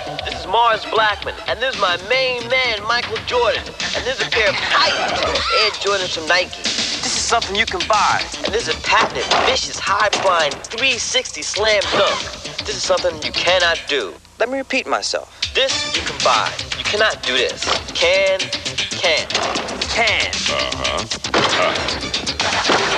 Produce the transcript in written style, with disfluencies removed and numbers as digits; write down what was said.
This is Mars Blackmon, and this is my main man, Michael Jordan. And this is a pair of tight Air Jordans from Nike. This is something you can buy. And this is a patented, vicious, high-flying 360 slam dunk. This is something you cannot do. Let me repeat myself. This you can buy. You cannot do this. Can. Uh-huh.